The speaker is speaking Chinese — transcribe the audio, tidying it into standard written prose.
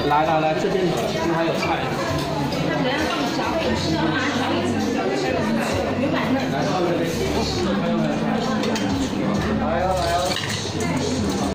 来来来，这边有，这边还有菜。 人家放小，小一层小菜。